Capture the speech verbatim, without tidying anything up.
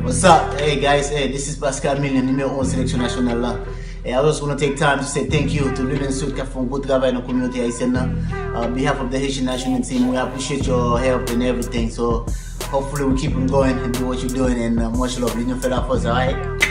What's up? Hey guys, hey, this is Pascal Million, numéro onze Sélection Nationale là. Et I just want to take time to say thank you to Lilian Soud qui a fait un gros travail dans la communauté haïtienne. On behalf of the Haitian national team, we appreciate your help and everything. So hopefully we keep on going and do what you're doing, and uh, much love. Lilian fait la force, alright?